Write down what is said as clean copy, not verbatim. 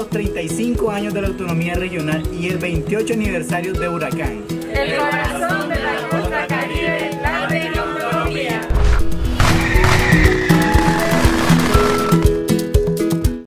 los 35 años de la autonomía regional y el 28 aniversario de Huracán. El corazón de la costa caribe.